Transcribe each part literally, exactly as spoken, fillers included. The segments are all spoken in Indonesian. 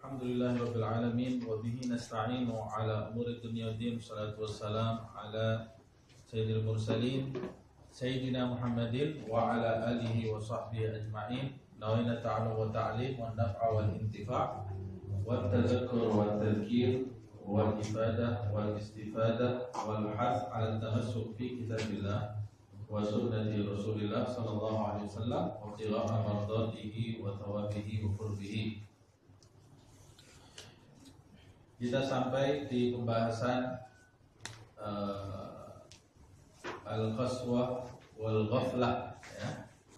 Alhamdulillahirabbil alamin wa bihi nasta'inu ala umuri dunya waddin. Wassalatu wassalam ala sayyidil mursalin sayyidina Muhammadin wa ala alihi wa sahbihi ajma'in. Nawina ta'allum wa ta'lim wa naf'a wal intifa' wa tadhakkur wa tadhkir wal ibadah wal istifadah wal hath ala tamassuk fi kitabillah wa sunnati Rasulillah sallallahu alaihi wasallam wa qira'a mardatihi wa thawabihi wa qurbihi. Kita sampai di pembahasan uh, al-qaswah wal ghaflah, ya.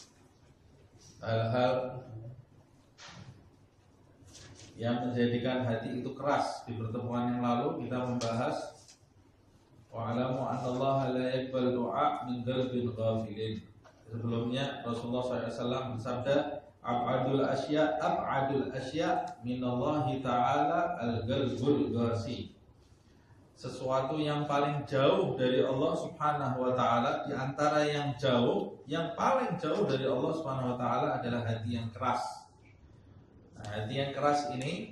Hal-hal yang menjadikan hati itu keras. Di pertemuan yang lalu kita membahas wa'alamu annallaha la yaqbal du'a min qalbin ghafilin. Sebelumnya Rasulullah shallallahu alaihi wasallam bersabda, ab'adul asya ab'adul asya minallahi ta'ala al-qalbul ghasi. Sesuatu yang paling jauh dari Allah Subhanahu wa taala, di antara yang jauh, yang paling jauh dari Allah Subhanahu wa taala adalah hati yang keras. Nah, hati yang keras ini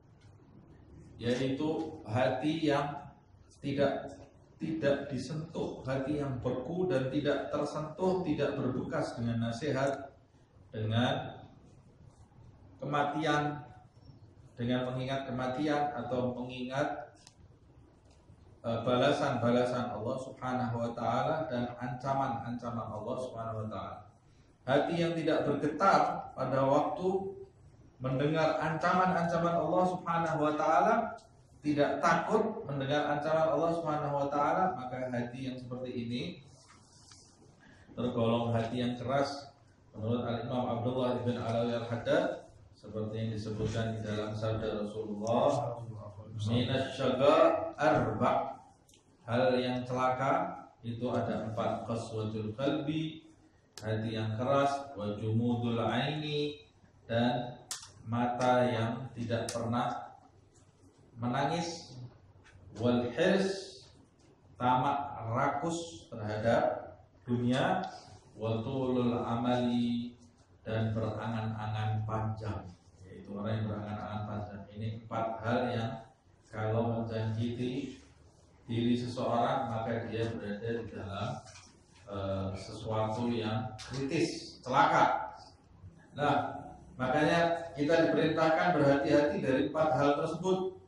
yaitu hati yang tidak tidak disentuh, hati yang beku dan tidak tersentuh, tidak berbekas dengan nasihat, dengan kematian, dengan mengingat kematian atau mengingat uh, balasan-balasan Allah Subhanahu wa taala dan ancaman-ancaman Allah Subhanahu wa taala. Hati yang tidak bergetar pada waktu mendengar ancaman-ancaman Allah Subhanahu wa taala, tidak takut mendengar ancaman Allah Subhanahu wa taala, maka hati yang seperti ini tergolong hati yang keras. Menurut Al-Imam Abdullah ibn Alawi al-Haddad, seperti yang disebutkan di dalam sabda Rasulullah, minasyaga arba', hal yang celaka itu ada empat: qaswatul qalbi, hati yang keras, wa jumudul aini, dan mata yang tidak pernah menangis, wal hirs, tamak rakus terhadap dunia, wa tulul amali, dan berangan-angan panjang, yaitu orang yang berangan-angan panjang. Ini empat hal yang kalau menjangkiti diri seseorang maka dia berada di dalam uh, sesuatu yang kritis, celaka. Nah, makanya kita diperintahkan berhati-hati dari empat hal tersebut.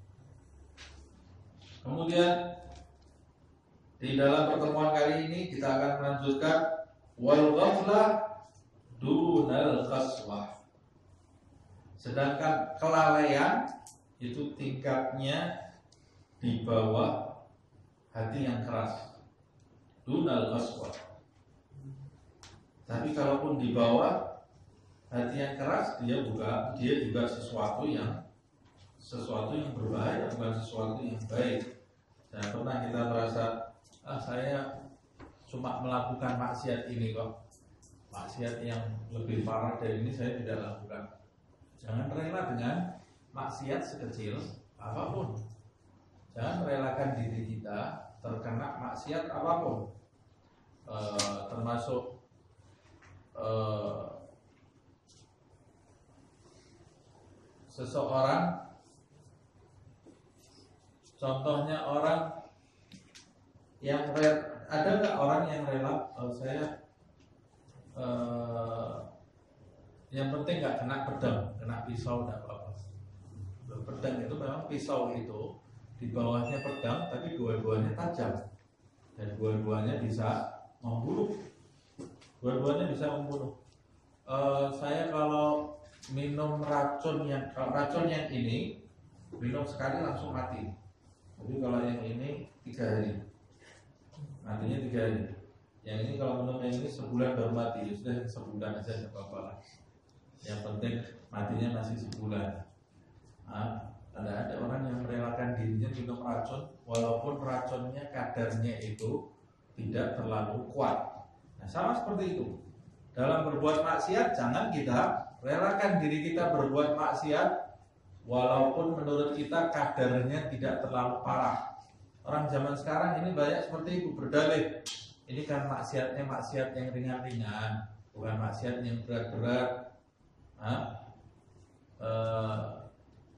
Kemudian di dalam pertemuan kali ini kita akan melanjutkan wal ghaflah dunal qaswah. Sedangkan kelalaian itu tingkatnya di bawah hati yang keras, dunal qaswah. Tapi kalaupun di bawah hati yang keras, dia juga dia juga sesuatu yang sesuatu yang berbahaya, bukan sesuatu yang baik. Dan pernah kita merasa, ah saya cuma melakukan maksiat ini kok, maksiat yang lebih parah dari ini saya tidak lakukan. Jangan rela dengan maksiat sekecil apapun. Jangan relakan diri kita terkena maksiat apapun, e, termasuk e, seseorang. Contohnya orang yang re, ada nggak orang yang rela oh, saya uh, yang penting nggak kena pedang, kena pisau nggak apa-apa. Pedang itu memang pisau itu di bawahnya pedang, tapi dua-duanya tajam dan dua-duanya bisa membunuh. Dua-duanya bisa membunuh. Uh, saya kalau minum racun yang kalau racun yang ini minum sekali langsung mati. Tapi kalau yang ini tiga hari, matinya tiga hari. Yang ini kalau minum yang ini sebulan baru mati. Ya sudah, sebulan aja nggak apa-apa lah. Yang penting matinya masih sebulan. Nah, ada ada orang yang merelakan dirinya minum racun, walaupun racunnya kadarnya itu tidak terlalu kuat. Nah, sama seperti itu. Dalam berbuat maksiat, jangan kita relakan diri kita berbuat maksiat walaupun menurut kita kadarnya tidak terlalu parah. Orang zaman sekarang ini banyak seperti itu, berdalih ini kan maksiatnya maksiat yang ringan-ringan, bukan maksiat yang berat-berat. Nah, e,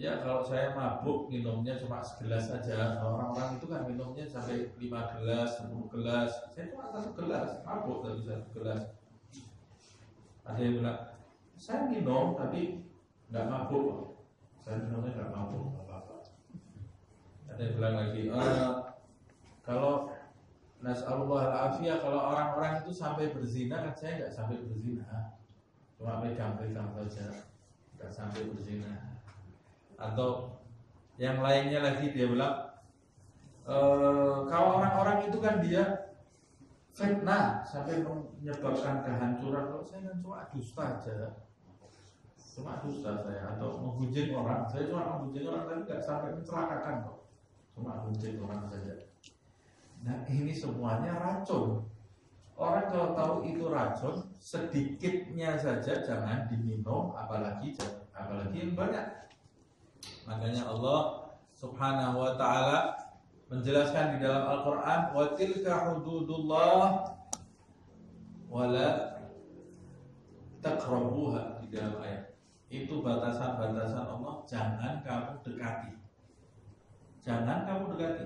Ya kalau saya mabuk minumnya cuma segelas saja. Orang-orang itu kan minumnya sampai lima gelas, sepuluh gelas. Saya cuma satu gelas, mabuk tapi satu gelas. Ada yang bilang, saya minum tapi nggak mabuk. Saya minumnya nggak mabuk, nggak apa-apa. Ada yang bilang lagi, e, kalau nas'alullah al-afiyah, kalau orang-orang itu sampai berzina kan saya nggak sampai berzina, cuma pegang-pegang saja, nggak sampai berzina. Atau yang lainnya lagi dia bilang, e, kalau orang-orang itu kan dia fitnah sampai menyebabkan kehancuran. Kalau saya kan cuma dusta aja, cuma dusta saya, atau menghujat orang. Saya cuma menghujat orang tapi nggak sampai mencelakakan kok, cuma menghujat orang saja. Nah ini semuanya racun. Orang kalau tahu itu racun, sedikitnya saja jangan diminum, apalagi apalagi yang banyak. Makanya Allah Subhanahu wa ta'ala menjelaskan di dalam Al-Quran, wa tilka hududullah wala taqrabuha, di dalam ayat. Itu batasan-batasan Allah, jangan kamu dekati. Jangan kamu dekati.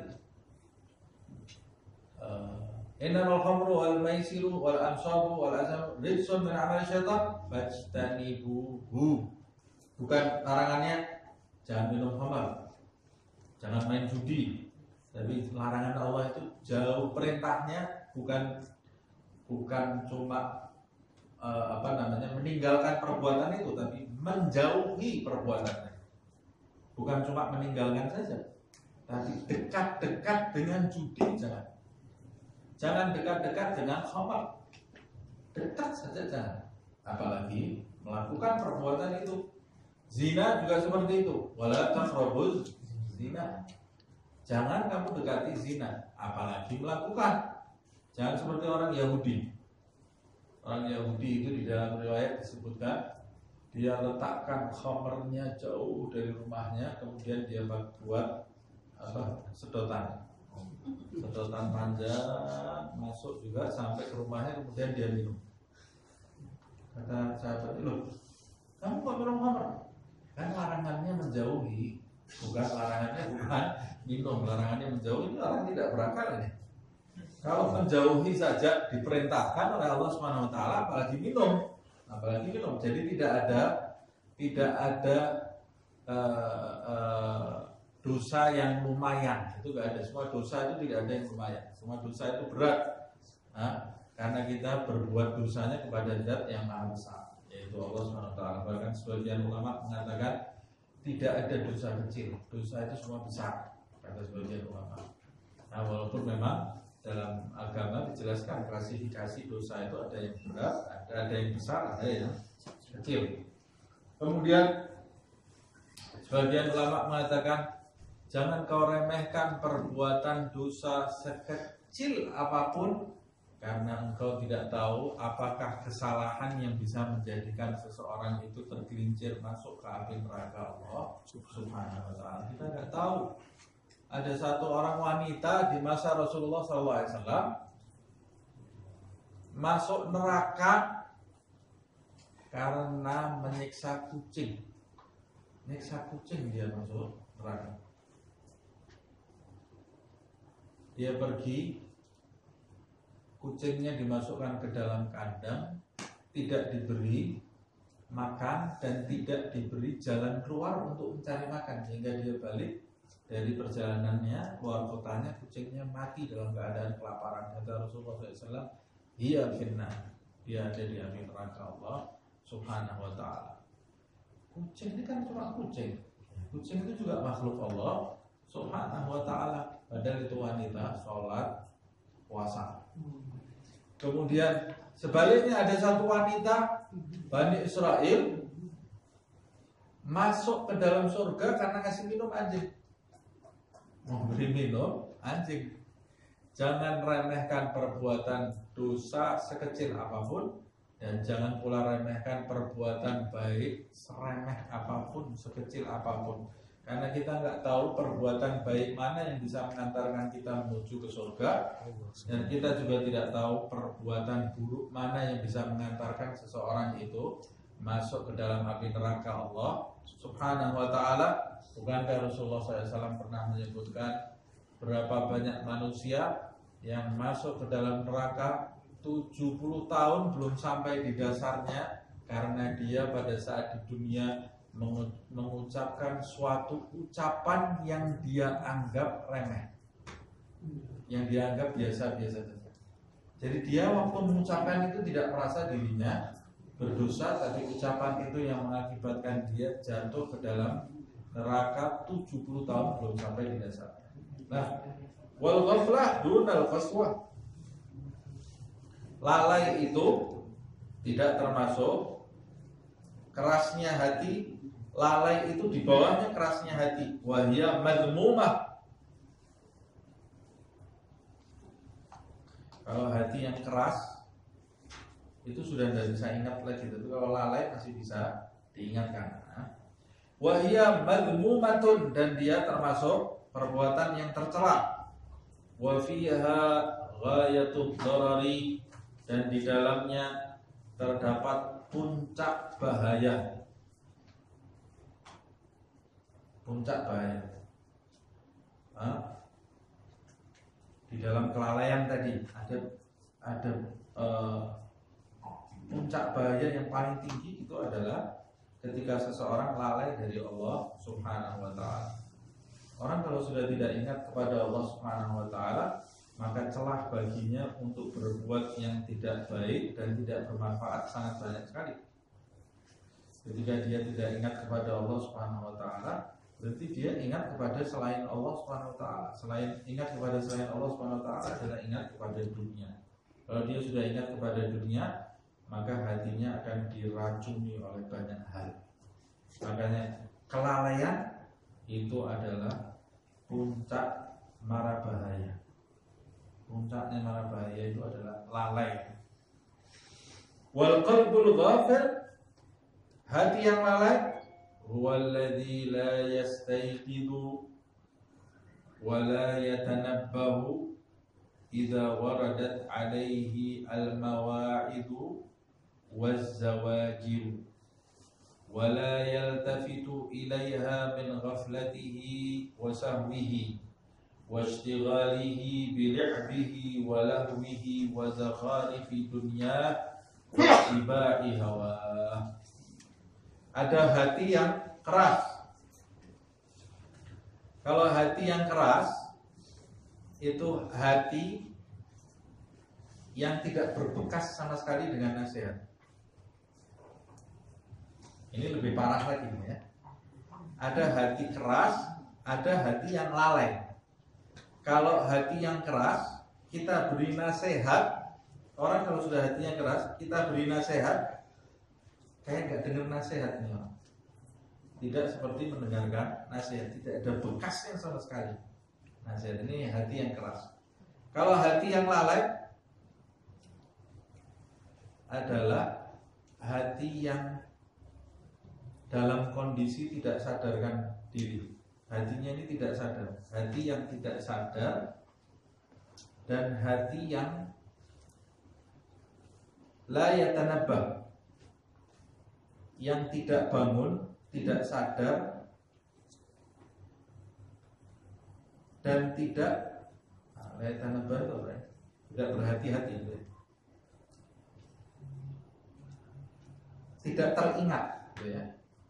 Innamal khamru wal maisiru wal ansabu wal azam rijsun min amali syaitan fajtanibuhu. Bukan larangannya jangan minum khamar, jangan main judi, tapi larangan Allah itu jauh. Perintahnya bukan bukan cuma uh, apa namanya meninggalkan perbuatan itu, tapi menjauhi perbuatannya. Bukan cuma meninggalkan saja, tapi dekat-dekat dengan judi jangan. Jangan dekat-dekat dengan khamar, dekat saja jangan. Apalagi melakukan perbuatan itu. Zina juga seperti itu. Wala taqrabuz zina. Jangan kamu dekati zina, apalagi melakukan. Jangan seperti orang Yahudi. Orang Yahudi itu di dalam riwayat disebutkan dia letakkan khamarnya jauh dari rumahnya, kemudian dia buat apa? Sedotan. Sedotan panjang masuk juga sampai ke rumahnya, kemudian dia minum. Kata sahabat, loh, kamu kok minum khamar? Kan larangannya menjauhi, bukan larangannya bukan minum, larangannya menjauhi. Itu orang tidak berakal ini. Kalau menjauhi saja diperintahkan oleh Allah Subhanahu wa taala, apalagi minum, apalagi minum. Jadi tidak ada tidak ada uh, uh, dosa yang lumayan, itu enggak ada. Semua dosa itu tidak ada yang lumayan. Semua dosa itu berat. Nah, karena kita berbuat dosanya kepada zat yang maha besar, yaitu Allah subhanahu wa taala. Bahkan sebagian ulama mengatakan tidak ada dosa kecil, dosa itu semua besar, kata sebagian ulama. Nah, walaupun memang dalam agama dijelaskan klasifikasi dosa itu ada yang berat, ada, ada yang besar, ada yang kecil. Kemudian sebagian ulama mengatakan jangan kau remehkan perbuatan dosa sekecil apapun, karena engkau tidak tahu apakah kesalahan yang bisa menjadikan seseorang itu tergelincir masuk ke api neraka Allah Subhanahu wa taala. Kita tidak tahu. Ada satu orang wanita di masa Rasulullah shallallahu alaihi wasallam masuk neraka karena menyiksa kucing. Menyiksa kucing dia masuk neraka. Dia pergi, kucingnya dimasukkan ke dalam kandang, tidak diberi makan dan tidak diberi jalan keluar untuk mencari makan, sehingga dia balik dari perjalanannya keluar kotanya, kucingnya mati dalam keadaan kelaparan. Kata Rasulullah shallallahu alaihi wasallam, "Hiya finnar," dia ada di api neraka Allah Subhanahu wa taala. Kucing ini kan cuma kucing. Kucing itu juga makhluk Allah Subhanahu wa taala. Padahal itu wanita, sholat, puasa. Kemudian sebaliknya ada satu wanita Bani Israel masuk ke dalam surga karena ngasih minum anjing. Memberi minum anjing. Jangan remehkan perbuatan dosa sekecil apapun, dan jangan pula remehkan perbuatan baik seremeh apapun, sekecil apapun. Karena kita nggak tahu perbuatan baik mana yang bisa mengantarkan kita menuju ke surga, dan kita juga tidak tahu perbuatan buruk mana yang bisa mengantarkan seseorang itu masuk ke dalam api neraka Allah Subhanahu wa ta'ala. Bukankah Rasulullah shallallahu alaihi wasallam pernah menyebutkan berapa banyak manusia yang masuk ke dalam neraka tujuh puluh tahun belum sampai di dasarnya, karena dia pada saat di dunia mengucapkan suatu ucapan yang dia anggap remeh, yang dia anggap biasa-biasa saja. Jadi dia waktu mengucapkan itu tidak merasa dirinya berdosa, tapi ucapan itu yang mengakibatkan dia jatuh ke dalam neraka tujuh puluh tahun belum sampai di dasar. Nah, wal ghaflah dunal qaswah. Lalai itu tidak termasuk kerasnya hati. Lalai itu di bawahnya kerasnya hati. Wahia madmumah. Kalau hati yang keras itu sudah tidak bisa ingat lagi. Tapi kalau lalai masih bisa diingatkan. Wahia madmumatun, dan dia termasuk perbuatan yang tercela. Wa fiha ghayatud darari, dan di dalamnya terdapat puncak bahaya. Puncak bahaya. Hah? Di dalam kelalaian tadi ada ada uh, puncak bahaya yang paling tinggi itu adalah ketika seseorang lalai dari Allah Subhanahu wa ta'ala. Orang kalau sudah tidak ingat kepada Allah Subhanahu wa ta'ala, maka celah baginya untuk berbuat yang tidak baik dan tidak bermanfaat sangat banyak sekali. Ketika dia tidak ingat kepada Allah Subhanahu wa ta'ala, berarti dia ingat kepada selain Allah Subhanahu wa ta'ala. Selain ingat kepada selain Allah Subhanahu wa ta'ala adalah ingat kepada dunia. Kalau dia sudah ingat kepada dunia, maka hatinya akan diracuni oleh banyak hal. Makanya kelalaian itu adalah puncak mara bahaya. Puncaknya mara bahaya itu adalah lalai. Wal qalbul ghafil, hati yang lalai, huwallazi la yastayqidu wa la yatanabbahu idza waradat alaihi al-mawa'idu waz-zawajir wa la yaltafitu ilaiha min ghaflatihi wa sahwihi wa ishtighalihi bi li'bihi wa lahwihi wa zakharifi dunya wa ittiba'i hawa. Ada hati yang keras. Kalau hati yang keras itu hati yang tidak berbekas sama sekali dengan nasihat. Ini lebih parah lagi ya. Ada hati keras, ada hati yang lalai. Kalau hati yang keras, kita beri nasihat. Orang kalau sudah hatinya keras, kita beri nasihat, kayak nggak dengar nasihatnya orang. Tidak seperti mendengarkan nasihat, tidak ada bekasnya sama sekali. Nasihat ini hati yang keras. Kalau hati yang lalai adalah hati yang dalam kondisi tidak sadarkan diri. Hatinya ini tidak sadar. Hati yang tidak sadar dan hati yang la yatanabbah, yang tidak bangun, tidak sadar dan tidak la yatanabbah itu apa ya? Tidak berhati-hati itu ya. Tidak teringat gitu ya.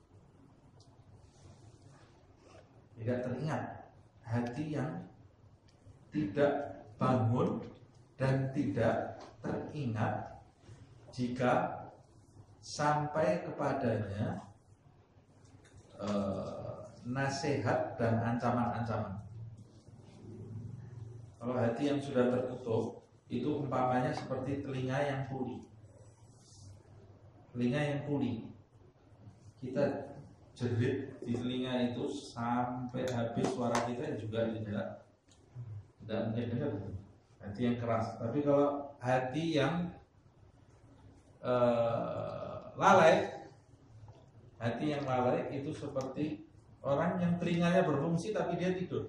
Tidak teringat. Hati yang tidak bangun dan tidak teringat jika sampai kepadanya eh, nasihat dan ancaman-ancaman. Kalau hati yang sudah tertutup, itu umpamanya seperti telinga yang tuli. Telinga yang tuli, kita jerit di telinga itu sampai habis suara kita juga tidak tidak mungkin dengar. Hati yang keras. Tapi kalau hati yang uh, lalai, hati yang lalai itu seperti orang yang telinganya berfungsi tapi dia tidur.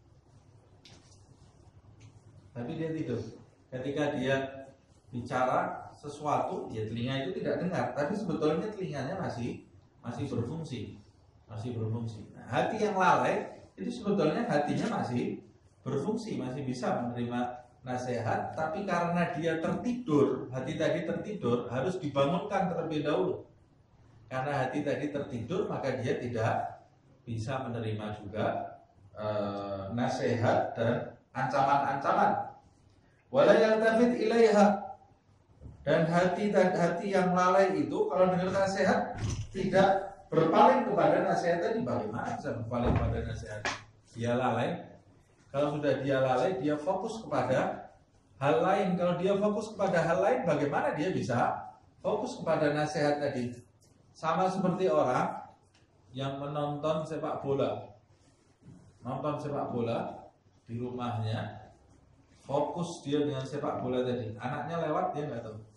Tapi dia tidur. Ketika dia bicara sesuatu, ya telinga itu tidak dengar, tapi sebetulnya telinganya masih masih berfungsi. masih berfungsi. Nah, hati yang lalai itu sebetulnya hatinya masih berfungsi, masih bisa menerima nasihat, tapi karena dia tertidur, hati tadi tertidur, harus dibangunkan terlebih dahulu. Karena hati tadi tertidur, maka dia tidak bisa menerima juga eh, nasihat dan ancaman-ancaman. Wala yaltafit ilaiha, dan hati hati yang lalai itu kalau dengar nasihat tidak berpaling kepada nasihat tadi. Bagaimana bisa berpaling kepada nasihat? Dia lalai. Kalau sudah dia lalai, dia fokus kepada hal lain. Kalau dia fokus kepada hal lain, bagaimana dia bisa fokus kepada nasihat tadi? Sama seperti orang yang menonton sepak bola, nonton sepak bola di rumahnya, fokus dia dengan sepak bola tadi. Anaknya lewat, dia nggak tahu.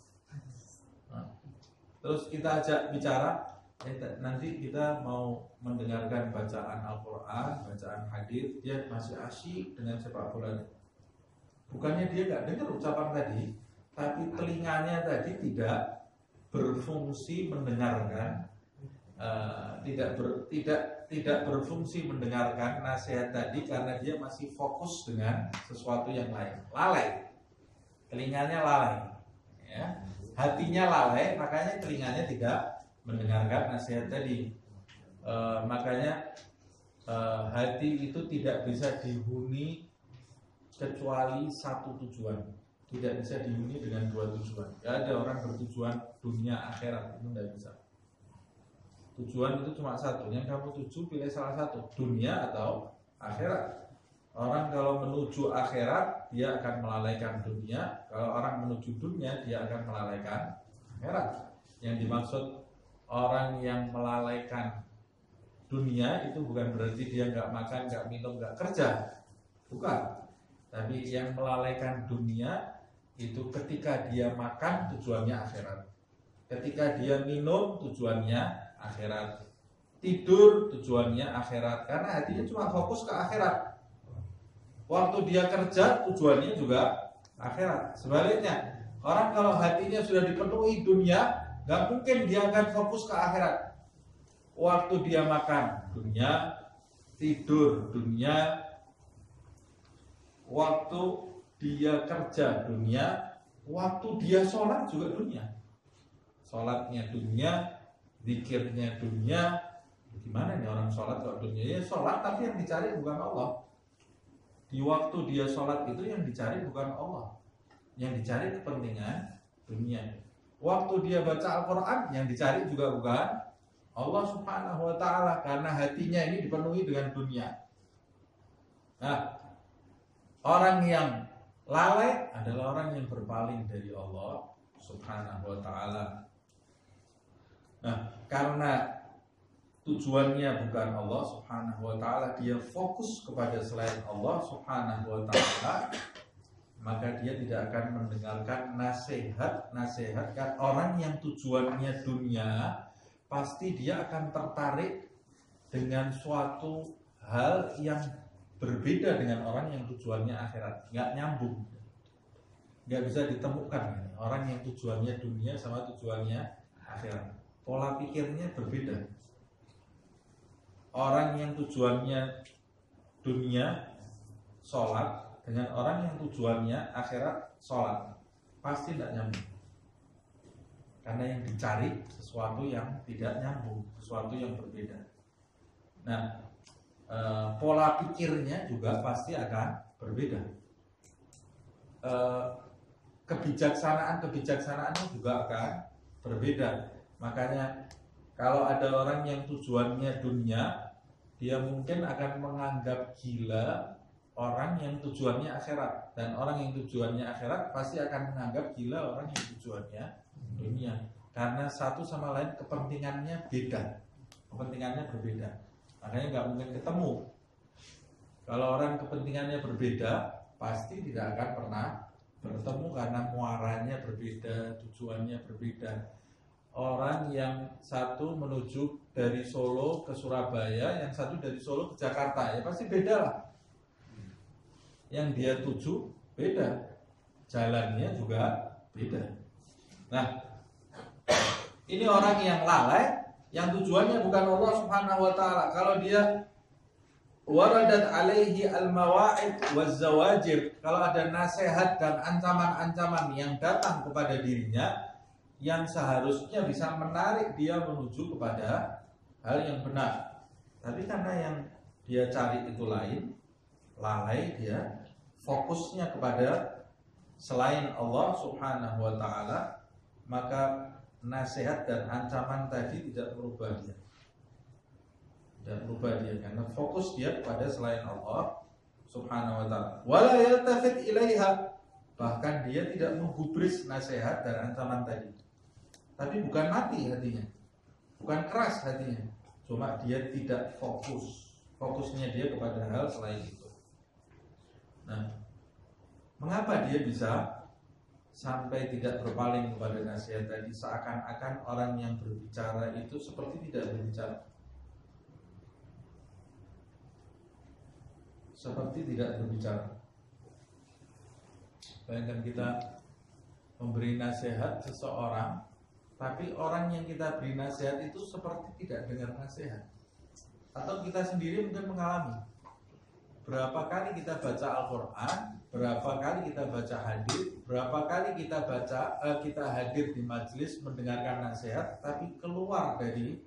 Terus kita ajak bicara, eh, nanti kita mau mendengarkan bacaan Al-Quran, bacaan hadis, dia masih asyik dengan sepak bola. Bukannya dia nggak dengar ucapan tadi, tapi telinganya tadi tidak berfungsi mendengarkan, uh, tidak ber, tidak tidak berfungsi mendengarkan nasihat tadi karena dia masih fokus dengan sesuatu yang lain, lalai, telinganya lalai, ya. Hatinya lalai, makanya telinganya tidak mendengarkan nasihat tadi. E, makanya e, hati itu tidak bisa dihuni kecuali satu tujuan. Tidak bisa dihuni dengan dua tujuan. Gak ada orang bertujuan dunia akhirat, itu tidak bisa. Tujuan itu cuma satu. Yang kamu tuju pilih salah satu, dunia atau akhirat. Orang kalau menuju akhirat, dia akan melalaikan dunia. Kalau orang menuju dunia, dia akan melalaikan akhirat. Yang dimaksud orang yang melalaikan dunia itu bukan berarti dia nggak makan, nggak minum, nggak kerja, bukan. Tapi yang melalaikan dunia itu ketika dia makan tujuannya akhirat, ketika dia minum tujuannya akhirat, tidur tujuannya akhirat, karena hatinya cuma fokus ke akhirat. Waktu dia kerja tujuannya juga akhirat. Sebaliknya, orang kalau hatinya sudah dipenuhi dunia, gak mungkin dia akan fokus ke akhirat. Waktu dia makan, dunia, tidur, dunia. Waktu dia kerja, dunia. Waktu dia sholat juga dunia. Sholatnya dunia, zikirnya dunia. Gimana nih orang sholat kok dunia? Ya sholat tapi yang dicari bukan Allah. Di waktu dia sholat itu yang dicari bukan Allah, yang dicari kepentingan dunia. Waktu dia baca Al-Quran, yang dicari juga bukan Allah subhanahu wa ta'ala, karena hatinya ini dipenuhi dengan dunia. Nah, orang yang lalai adalah orang yang berpaling dari Allah subhanahu wa ta'ala. Nah, karena tujuannya bukan Allah subhanahu wa ta'ala, dia fokus kepada selain Allah subhanahu wa ta'ala, maka dia tidak akan mendengarkan nasihat-nasihat. Orang yang tujuannya dunia, pasti dia akan tertarik dengan suatu hal yang berbeda dengan orang yang tujuannya akhirat. Nggak nyambung, nggak bisa ditemukan orang yang tujuannya dunia sama tujuannya akhirat. Pola pikirnya berbeda. Orang yang tujuannya dunia sholat dengan orang yang tujuannya akhirat sholat, pasti tidak nyambung. Karena yang dicari sesuatu yang tidak nyambung, sesuatu yang berbeda. Nah, e, pola pikirnya juga pasti akan berbeda. E, kebijaksanaan-kebijaksanaannya juga akan berbeda. Makanya kalau ada orang yang tujuannya dunia, dia mungkin akan menganggap gila orang yang tujuannya akhirat. Dan orang yang tujuannya akhirat pasti akan menganggap gila orang yang tujuannya dunia. Karena satu sama lain kepentingannya beda, kepentingannya berbeda. Makanya nggak mungkin ketemu. Kalau orang kepentingannya berbeda, pasti tidak akan pernah bertemu karena muaranya berbeda, tujuannya berbeda. Orang yang satu menuju dari Solo ke Surabaya, yang satu dari Solo ke Jakarta, ya pasti beda lah. Yang dia tuju beda, jalannya juga beda. Nah, ini orang yang lalai yang tujuannya bukan Allah Subhanahu wa taala. Kalau dia waradat alaihi al-mawa'id waz-zawajir, kalau ada nasihat dan ancaman-ancaman yang datang kepada dirinya yang seharusnya bisa menarik dia menuju kepada hal yang benar, tapi karena yang dia cari itu lain, lalai dia fokusnya kepada selain Allah Subhanahu wa taala, maka nasihat dan ancaman tadi tidak merubah dia. Dan merubah dia karena fokus dia kepada selain Allah Subhanahu wa taala. Wala yaltafit ilaiha, bahkan dia tidak menggubris nasihat dan ancaman tadi. Tapi bukan mati hatinya, bukan keras hatinya, cuma dia tidak fokus. Fokusnya dia kepada hal selain itu. Nah, mengapa dia bisa sampai tidak berpaling kepada nasihat tadi? Seakan-akan orang yang berbicara itu seperti tidak berbicara, seperti tidak berbicara. Bayangkan kita memberi nasihat seseorang, tapi orang yang kita beri nasihat itu seperti tidak dengar nasihat. Atau kita sendiri mungkin mengalami. Berapa kali kita baca Al-Quran, berapa kali kita baca hadis, berapa kali kita baca eh, kita hadir di majelis mendengarkan nasihat, tapi keluar dari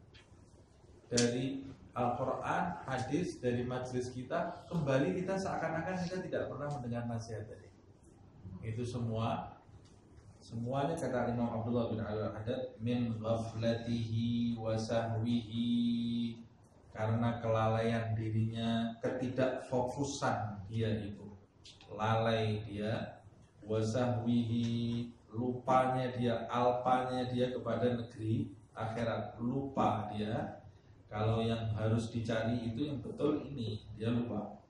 dari Al-Quran, hadis, dari majelis kita, kembali kita seakan-akan kita tidak pernah mendengar nasihat tadi. Itu semua semuanya kata Imam Abdullah bin Al-Haddad min ghaflatihi wa sahwihi, karena kelalaian dirinya, ketidakfokusan dia itu, lalai dia, wa sahwihi, lupanya dia, alpanya dia kepada negeri akhirat, lupa dia. Kalau yang harus dicari itu yang betul ini, dia lupa.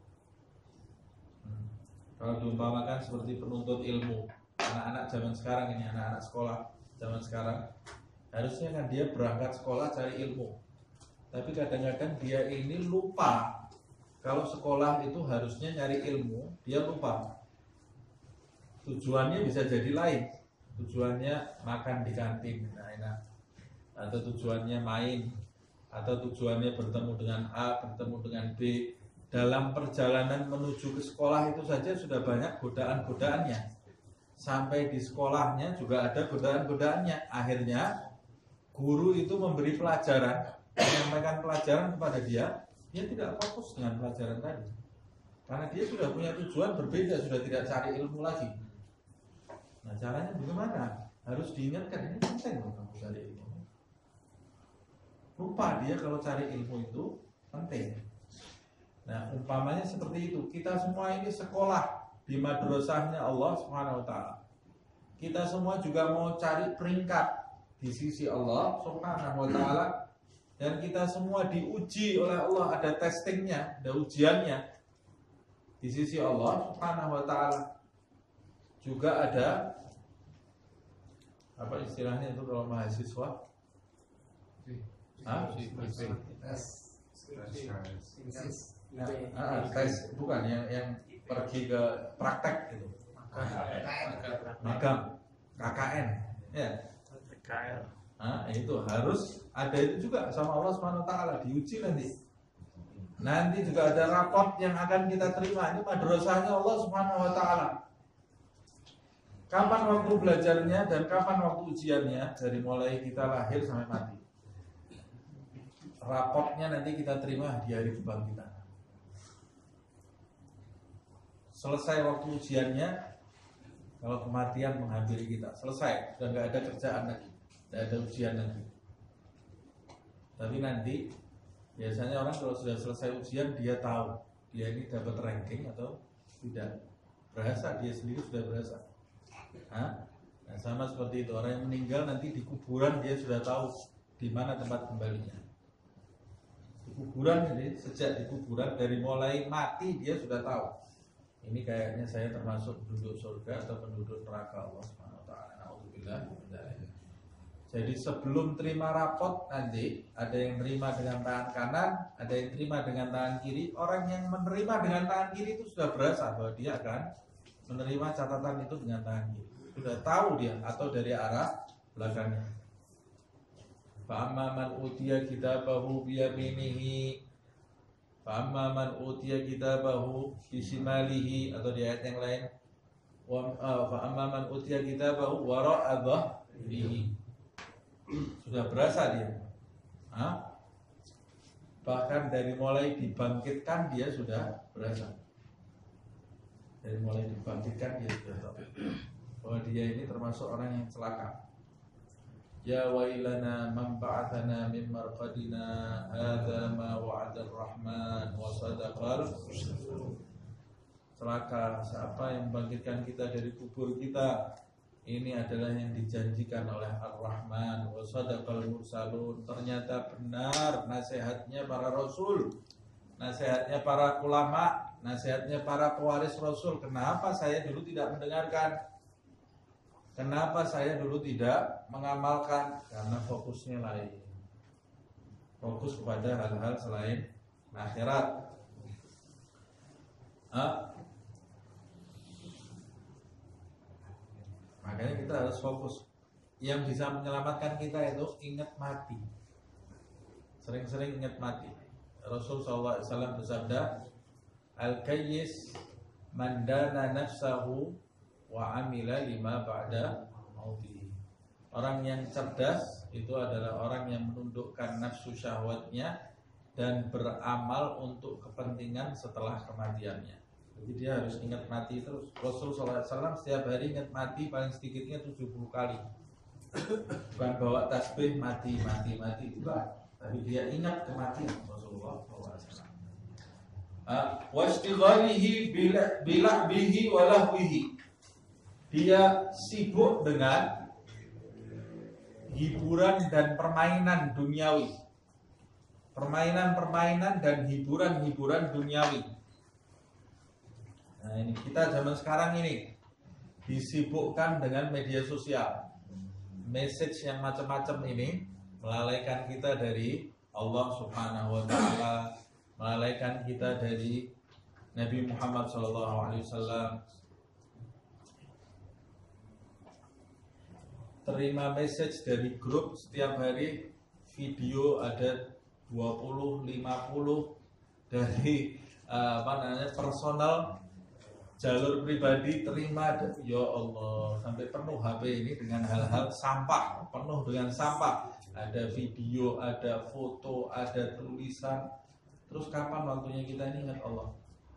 hmm. Kalau diumpamakan seperti penuntut ilmu, anak-anak zaman sekarang ini, anak-anak sekolah zaman sekarang, harusnya kan dia berangkat sekolah cari ilmu, tapi kadang-kadang dia ini lupa. Kalau sekolah itu harusnya nyari ilmu, dia lupa. Tujuannya bisa jadi lain. Tujuannya makan di kantin, nah, enak. Atau tujuannya main, atau tujuannya bertemu dengan A, bertemu dengan B. Dalam perjalanan menuju ke sekolah itu saja sudah banyak godaan-godaannya. Sampai di sekolahnya juga ada godaan-godaannya. Akhirnya guru itu memberi pelajaran, menyampaikan pelajaran kepada dia, dia tidak fokus dengan pelajaran tadi. Karena dia sudah punya tujuan berbeda, sudah tidak cari ilmu lagi. Nah, caranya bagaimana? Harus diingatkan, ini penting loh kamu cari ilmu. Lupa dia kalau cari ilmu itu penting. Nah, umpamanya seperti itu. Kita semua ini sekolah di madrasahnya Allah Subhanahu wa taala. Kita semua juga mau cari peringkat di sisi Allah Subhanahu wa taala, dan kita semua diuji oleh Allah, ada testingnya, ada ujiannya di sisi Allah Subhanahu wa taala. Juga ada apa istilahnya itu kalau mahasiswa? Ah, tes bukan yang yang pergi ke praktek gitu, magang, K K N, ya. Nah, itu harus ada itu juga sama Allah Subhanahu wa taala, diuji nanti. Nanti juga ada raport yang akan kita terima. Ini madrasahnya Allah Subhanahu wa taala. Kapan waktu belajarnya dan kapan waktu ujiannya, dari mulai kita lahir sampai mati. Raportnya nanti kita terima di hari kebangkitan. Selesai waktu ujiannya, kalau kematian menghampiri kita, selesai, sudah nggak ada kerjaan lagi, nggak ada ujian lagi. Tapi nanti biasanya orang kalau sudah selesai ujian, dia tahu dia ini dapat ranking atau tidak. Berasa, dia sendiri sudah berasa. Hah? Nah, sama seperti itu, orang yang meninggal nanti di kuburan dia sudah tahu di mana tempat kembalinya. Di kuburan, jadi sejak di kuburan, dari mulai mati dia sudah tahu. Ini kayaknya saya termasuk penduduk surga atau penduduk neraka Allah Subhanahu wa taala. Nauzubillah. Jadi sebelum terima rapot nanti ada yang terima dengan tangan kanan, ada yang terima dengan tangan kiri. Orang yang menerima dengan tangan kiri itu sudah berasa bahwa dia akan menerima catatan itu dengan tangan kiri. Sudah tahu dia, atau dari arah belakangnya. Fa'amma man utiya kitabahu biyaminihi, fa'amma man utiya kitabahu bisimalihi, atau di ayat yang lain fa'amma man utiya kitabahu wara'a dhahrihi. Sudah berasa dia. Hah? Bahkan dari mulai dibangkitkan dia sudah berasa. Dari mulai dibangkitkan dia sudah tahu bahwa dia ini termasuk orang yang celaka. Ya wailana man ba'athana min marqadina hadza ma wa'ada ar-rahman wa sadaqal. Celaka siapa yang membangkitkan kita dari kubur kita. Ini adalah yang dijanjikan oleh Ar-Rahman wa sadaqal mursalun. Ternyata benar nasihatnya para rasul, nasihatnya para ulama, nasihatnya para pewaris rasul. Kenapa saya dulu tidak mendengarkan? Kenapa saya dulu tidak mengamalkan? Karena fokusnya lain. Fokus kepada hal-hal selain akhirat. Ah. Makanya kita harus fokus. Yang bisa menyelamatkan kita itu ingat mati. Sering-sering ingat mati. Rasul sallallahu alaihi wasallam bersabda, Al-kayyis man dana nafsahu wa amila lima ba'da mauti. Orang yang cerdas itu adalah orang yang menundukkan nafsu syahwatnya dan beramal untuk kepentingan setelah kematiannya. Jadi dia harus ingat mati terus. Rasul sallallahu alaihi wasallam setiap hari ingat mati paling sedikitnya tujuh puluh kali. Bukan bawa tasbih mati mati mati bukan, tapi dia ingat kematian Rasulullah sallallahu alaihi wasallam. Wastighalihi bila bila bihi walahwihi. Dia sibuk dengan hiburan dan permainan duniawi. Permainan-permainan dan hiburan-hiburan duniawi. Nah ini kita zaman sekarang ini disibukkan dengan media sosial. Message yang macam-macam ini melalaikan kita dari Allah Subhanahu wa taala, melalaikan kita dari Nabi Muhammad sallallahu alaihi wasallam. Terima message dari grup setiap hari, video ada dua puluh lima puluh dari uh, apa namanya personal, jalur pribadi terima. Ya Allah, sampai penuh H P ini dengan hal-hal sampah, penuh dengan sampah. Ada video, ada foto, ada tulisan. Terus kapan waktunya kita ini ingat Allah?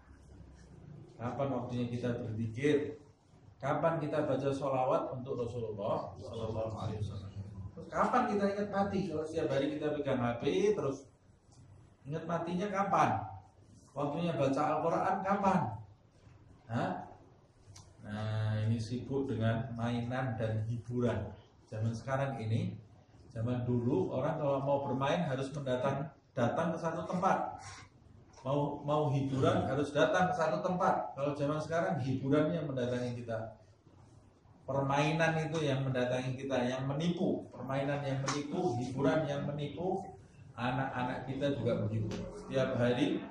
Kapan waktunya kita berzikir? Kapan kita baca sholawat untuk Rasulullah Sallallahu Alaihi Wasallam? Terus kapan kita ingat mati? Kalau setiap hari kita pegang H P terus, ingat matinya kapan? Waktunya baca Al-Quran kapan? Hah? Nah ini sibuk dengan mainan dan hiburan. Zaman sekarang ini, zaman dulu orang kalau mau bermain harus mendatang datang ke satu tempat. Mau mau hiburan harus datang ke satu tempat. Kalau zaman sekarang hiburannya yang mendatangi kita, permainan itu yang mendatangi kita, yang menipu, permainan yang menipu, hiburan yang menipu. Anak-anak kita juga begitu. Setiap hari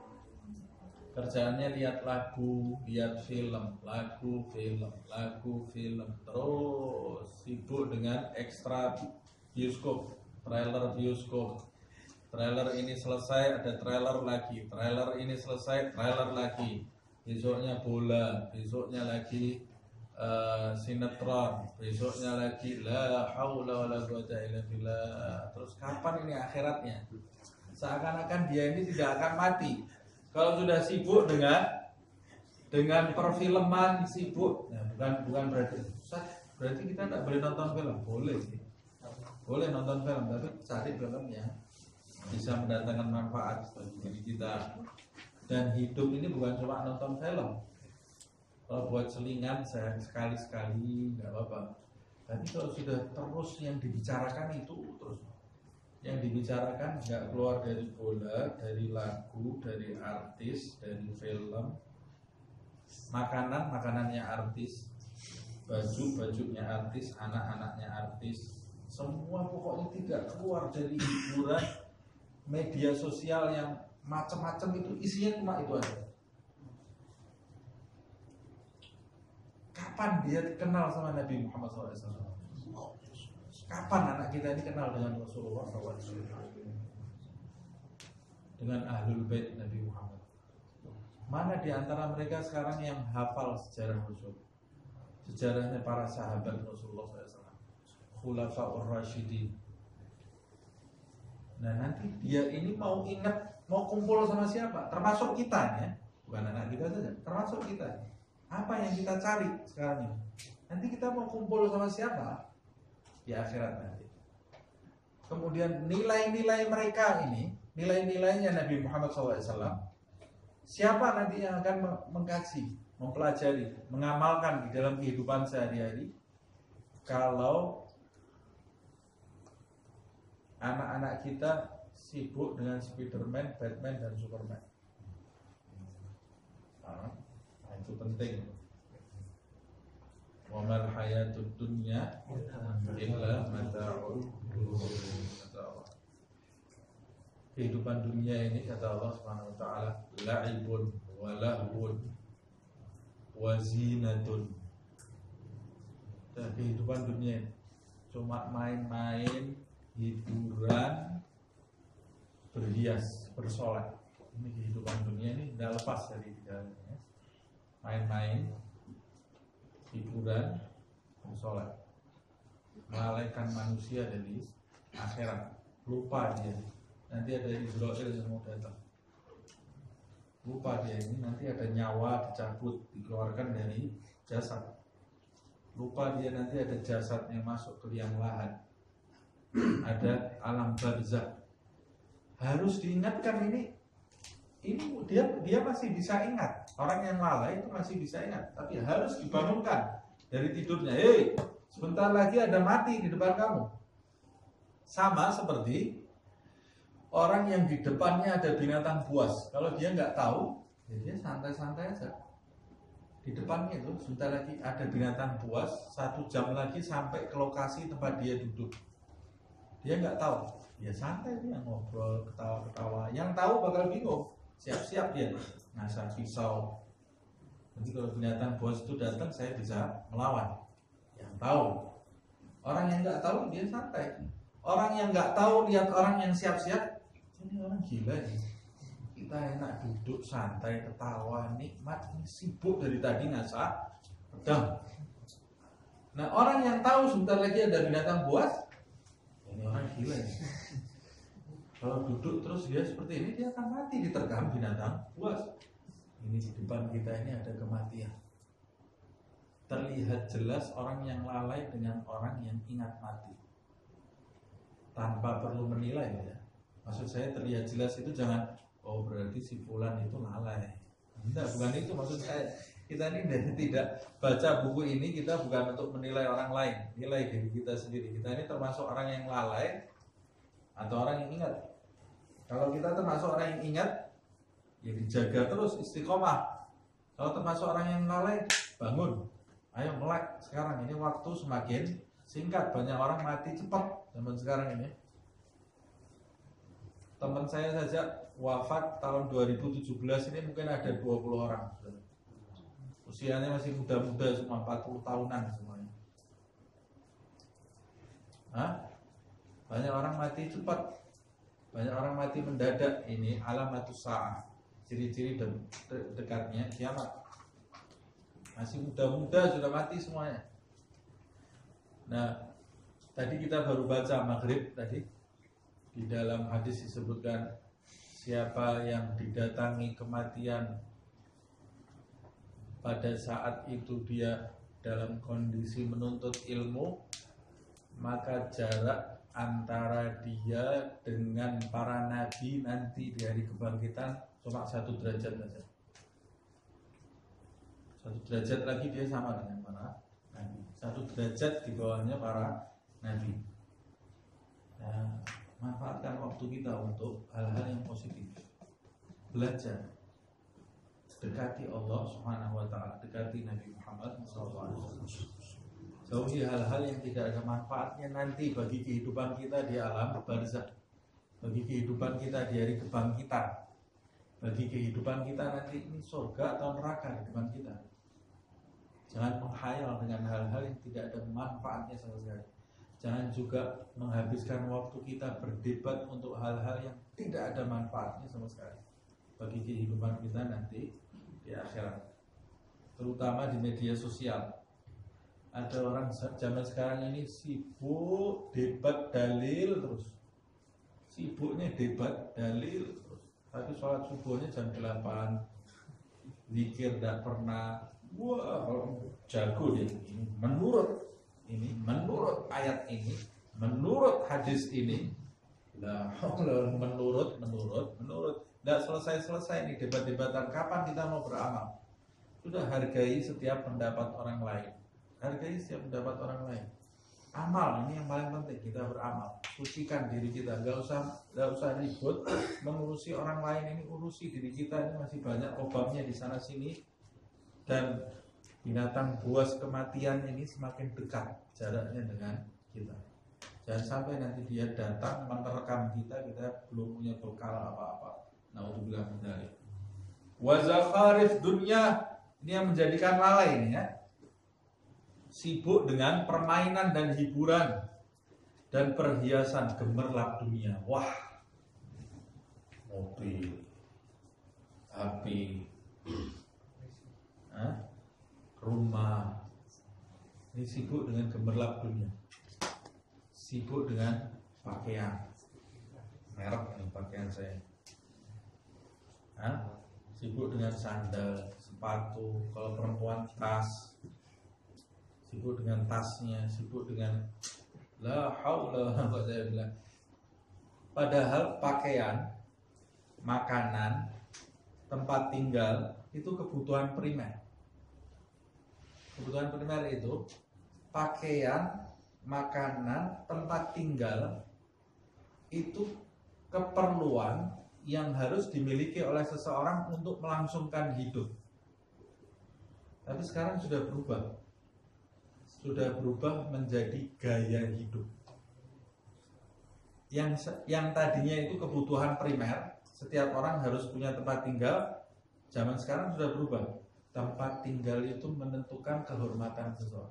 kerjaannya lihat lagu, lihat film, lagu, film, lagu, film, terus sibuk dengan ekstra bioskop, trailer bioskop. Trailer ini selesai, ada trailer lagi. Trailer ini selesai, trailer lagi. Besoknya bola, besoknya lagi uh, sinetron, besoknya lagi la haula wala quwata illa billah. Terus kapan ini akhiratnya? Seakan-akan dia ini tidak akan mati. Kalau sudah sibuk dengan dengan perfilman, sibuk, nah, bukan bukan berarti berarti kita tidak boleh nonton film. Boleh sih, boleh nonton film, tapi cari film yang bisa mendatangkan manfaat bagi diri kita. Dan hidup ini bukan cuma nonton film. Kalau buat selingan sehari sekali-sekali nggak apa-apa. Tapi kalau sudah terus yang dibicarakan itu terus, yang dibicarakan nggak keluar dari bola, dari lagu, dari artis, dari film, makanan makanannya artis, baju bajunya artis, anak-anaknya artis, semua pokoknya tidak keluar dari hiburan media sosial yang macam-macam itu isinya cuma itu aja. Kapan dia kenal sama Nabi Muhammad shallallahu alaihi wasallam? Kapan anak kita ini kenal dengan Rasulullah shallallahu alaihi wasallam, dengan Ahlul Bait Nabi Muhammad? Mana di antara mereka sekarang yang hafal sejarah Rasul, sejarahnya para sahabat Rasulullah shallallahu alaihi wasallam, Khulafaur Rasyidin? Nah nanti dia ini mau ingat, mau kumpul sama siapa? Termasuk kita ya, bukan anak kita saja, termasuk kita. Apa yang kita cari sekarang ini? Nanti kita mau kumpul sama siapa? Di akhirat nanti. Kemudian nilai-nilai mereka ini, nilai-nilainya Nabi Muhammad shallallahu alaihi wasallam, siapa nanti yang akan mengkaji, mempelajari, mengamalkan di dalam kehidupan sehari-hari? Kalau anak-anak kita sibuk dengan Spiderman, Batman, dan Superman. Nah, itu penting. Wa mal hayatud dunya illa mata'ul ghurur. Kehidupan dunia ini kata Allah Subhanahu wa taala la'ibun wa lahwun wa zinatun. Dan kehidupan dunia ini cuma main-main, hiburan, berhias, bersolek. Ini kehidupan dunia ini tidak lepas dari dalamnya. Main-main, hiburan, bersolek, melalaikan manusia dari akhirat. Lupa dia nanti ada Israel yang mau datang. Lupa dia ini nanti ada nyawa dicabut, dikeluarkan dari jasad. Lupa dia nanti ada jasad yang masuk ke liang lahat, ada alam barzakh. Harus diingatkan ini. Ini dia dia masih bisa ingat. Orang yang lalai itu masih bisa ingat, tapi harus dibangunkan dari tidurnya. Hei, sebentar lagi ada mati di depan kamu. Sama seperti orang yang di depannya ada binatang buas. Kalau dia nggak tahu, ya dia santai-santai aja. Di depannya itu sebentar lagi ada binatang buas, satu jam lagi sampai ke lokasi tempat dia duduk. Dia nggak tahu, ya santai dia ngobrol, ketawa-ketawa. Yang tahu bakal bingung. Siap-siap dia ngasah pisau. Nanti kalau binatang buas itu datang, saya bisa melawan. Yang tahu. Orang yang nggak tahu dia santai. Orang yang nggak tahu lihat orang yang siap-siap, ini orang gila ya. Kita enak duduk santai, ketawa, nikmat, ini sibuk dari tadi ngasah pedang. Nah orang yang tahu sebentar lagi ada binatang buas, ini orang gila ya. Kalau duduk terus dia seperti ini, dia akan mati diterkam binatang buas. Ini di depan kita ini ada kematian. Terlihat jelas orang yang lalai dengan orang yang ingat mati. Tanpa perlu menilai ya. Maksud saya terlihat jelas itu jangan, oh berarti si fulan itu lalai. Tidak, bukan itu maksud saya. Kita ini tidak baca buku ini, kita bukan untuk menilai orang lain, nilai diri kita sendiri. Kita ini termasuk orang yang lalai atau orang yang ingat. Kalau kita termasuk orang yang ingat, ya dijaga terus istiqomah. Kalau termasuk orang yang lalai, bangun. Ayo melek sekarang ini, waktu semakin singkat, banyak orang mati cepat zaman sekarang ini. Teman saya saja wafat tahun dua ribu tujuh belas ini mungkin ada dua puluh orang. Usianya masih muda-muda semua, empat puluh tahunan semuanya. Hah? Banyak orang mati cepat. Banyak orang mati mendadak. Ini alamatus sa'ah, ciri-ciri de de dekatnya kiamat. Masih muda-muda sudah mati semuanya. Nah, tadi kita baru baca maghrib tadi. Di dalam hadis disebutkan siapa yang didatangi kematian pada saat itu dia dalam kondisi menuntut ilmu, maka jarak antara dia dengan para nabi nanti di hari kebangkitan cuma satu derajat saja. Satu derajat lagi dia sama dengan para nabi. Satu derajat di bawahnya para nabi. Nah, manfaatkan waktu kita untuk hal-hal yang positif. Belajar, dekati Allah Subhanahu wa taala, dekati Nabi Muhammad shallallahu alaihi wasallam. Jauhi hal-hal yang tidak ada manfaatnya nanti bagi kehidupan kita di alam barzakh, bagi kehidupan kita di hari kebangkitan, bagi kehidupan kita nanti ini surga atau neraka di depan kita. Jangan menghayal dengan hal-hal yang tidak ada manfaatnya sama sekali. Jangan juga menghabiskan waktu kita berdebat untuk hal-hal yang tidak ada manfaatnya sama sekali bagi kehidupan kita nanti di akhirat. Terutama di media sosial. Ada orang zaman sekarang ini sibuk debat dalil terus. Sibuknya debat dalil terus. Tapi sholat subuhnya jam delapan. Zikir tidak pernah. Wah, jago dia. Menurut ini, menurut ayat ini, menurut hadis ini, lah, menurut, menurut, menurut, tidak selesai-selesai ini debat-debatan. Kapan kita mau beramal? Sudah, hargai setiap pendapat orang lain. Hargai setiap pendapat orang lain. Amal ini yang paling penting, kita beramal. Sucikan diri kita, nggak usah, nggak usah ribut mengurusi orang lain. Ini urusi diri kita, ini masih banyak obamnya di sana sini. Dan binatang buas kematian ini semakin dekat jaraknya dengan kita. Jangan sampai nanti dia datang menerkam kita, kita belum punya bekal apa-apa. Naudzubillah min dzalik. Wa zakharif dunya, ini yang menjadikan lalai ini ya. Sibuk dengan permainan dan hiburan dan perhiasan gemerlap dunia. Wah, mobil, H P, Hah? rumah. Ini sibuk dengan gemerlap dunia. Sibuk dengan pakaian. Merek nih pakaian saya. Hah? Sibuk dengan sandal, sepatu. Kalau perempuan tas. Sibuk dengan tasnya, sibuk dengan la haula wala quwwata illa billah. Padahal pakaian, makanan, tempat tinggal itu kebutuhan primer. Kebutuhan primer itu pakaian, makanan, tempat tinggal itu keperluan yang harus dimiliki oleh seseorang untuk melangsungkan hidup. Tapi sekarang sudah berubah. Sudah berubah menjadi gaya hidup. Yang yang tadinya itu kebutuhan primer, setiap orang harus punya tempat tinggal. Zaman sekarang sudah berubah. Tempat tinggal itu menentukan kehormatan seseorang.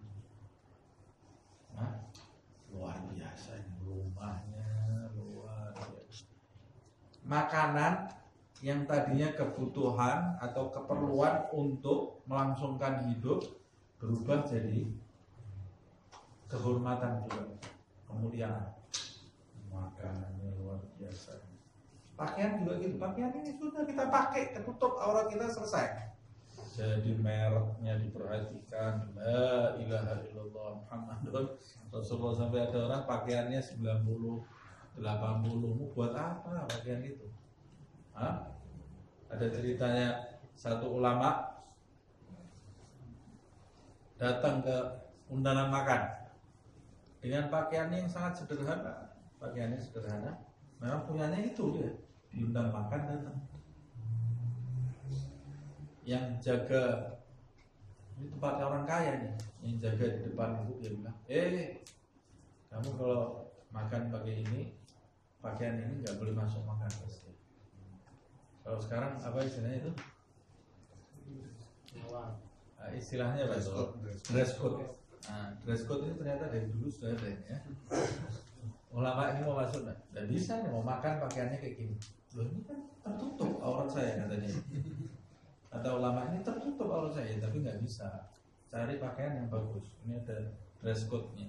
Nah, luar biasa ini rumahnya, luar biasa. Makanan yang tadinya kebutuhan atau keperluan untuk melangsungkan hidup berubah jadi kehormatan juga, kemuliaan. Makanannya luar biasa. Pakaian juga gitu. Pakaian ini sudah kita pakai, tertutup aurat kita, selesai. Jadi mereknya diperhatikan. La ilaha illallah Muhammadun Rasulullah. Sampai ada orang pakaiannya sembilan puluh, delapan puluh. Mau buat apa pakaian itu? Hah? Ada ceritanya satu ulama datang ke undangan makan dengan pakaiannya yang sangat sederhana. Pakaiannya sederhana, memang punyanya itu dia. Diundang makan datang. Yang jaga, ini tempatnya orang kaya nih, yang jaga di depan itu dia bilang, eh kamu kalau makan pakai ini, pakaian ini nggak boleh masuk makan. Kalau sekarang apa istilahnya itu? Nah, istilahnya apa itu? Dress code. Nah, dress code ini ternyata dari dulu sudah ada ya. Ulama ini mau masuk, nggak bisa nih, mau makan pakaiannya kayak gini. Loh, ini kan tertutup aurat saya katanya. Kata ulama, ini tertutup aurat saya, tapi nggak bisa. Cari pakaian yang bagus. Ini ada dress code-nya.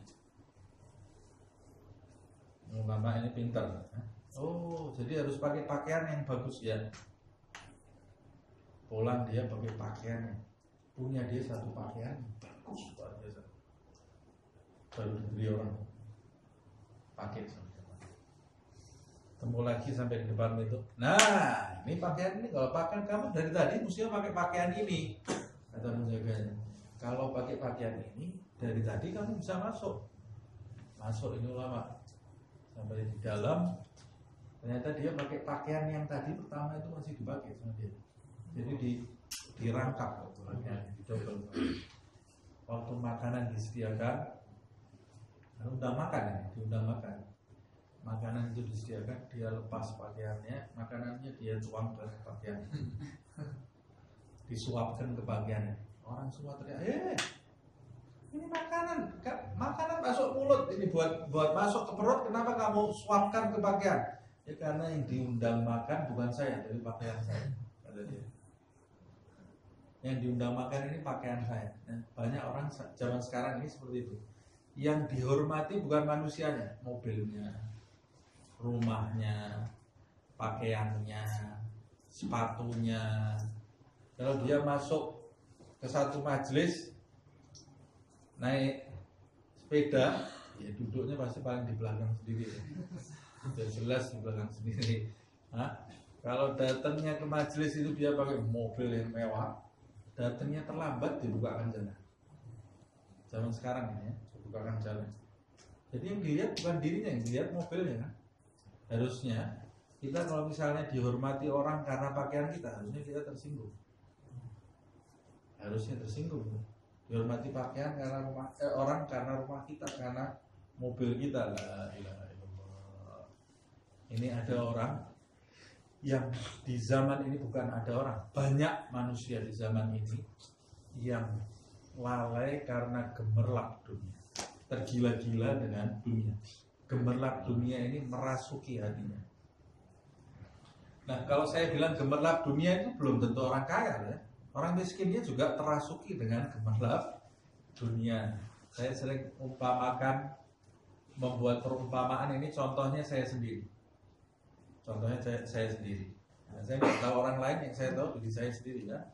Ulama ini pintar. Oh, jadi harus pakai pakaian yang bagus ya. Pulang dia pakai pakaian, punya dia satu pakaian bagus luar biasa. Baru diberi orang pakai. Temu lagi sampai di depan itu. Nah, ini pakaian ini, kalau pakaian kamu dari tadi mestinya pakai pakaian ini, kata menjaganya. Kalau pakai pakaian ini dari tadi kamu bisa masuk. Masuk ini ulama. Sampai di dalam, ternyata dia pakai pakaian yang tadi pertama itu masih dipakai sama dia. Jadi di dirangkap pakaian, didobel. Waktu makanan disediakan, undang makan ya, diundang makan. Makanan itu disediakan, dia lepas pakaiannya, makanannya dia tuang ke pakaian, disuapkan ke pakaiannya. Orang semua teriak, eh, Ini makanan, makanan masuk mulut, ini buat buat masuk ke perut. Kenapa kamu suapkan ke pakaian? Ya karena yang diundang makan bukan saya, tapi pakaian saya. Kata dia. Yang diundang makan ini pakaian saya. Nah, banyak orang zaman sekarang ini seperti itu. Yang dihormati bukan manusianya, mobilnya, rumahnya, pakaiannya, sepatunya. Kalau dia masuk ke satu majelis naik sepeda, ya duduknya pasti paling di belakang sendiri, sudah jelas di belakang sendiri. Hah? Kalau datangnya ke majelis itu dia pakai mobil yang mewah, datangnya terlambat dibukakan jalan. Zaman sekarang ini ya, dibukakan jalan. Jadi yang dilihat bukan dirinya, yang dilihat mobilnya kan. Harusnya kita kalau misalnya dihormati orang karena pakaian kita, harusnya kita tersinggung. Harusnya tersinggung. Dihormati pakaian karena rumah eh, orang karena rumah kita, karena mobil kita. La ilaha illallah. Ini ada orang yang di zaman ini, bukan ada orang, banyak manusia di zaman ini yang lalai karena gemerlap dunia, tergila-gila dengan dunia. Gemerlap dunia ini merasuki hatinya. Nah, kalau saya bilang gemerlap dunia itu belum tentu orang kaya ya. Orang miskinnya juga terasuki dengan gemerlap dunia. Saya sering umpamakan, membuat perumpamaan ini, contohnya saya sendiri. Contohnya saya, saya sendiri. Nah, saya nggak tahu orang lain, yang saya tahu diri saya sendiri ya.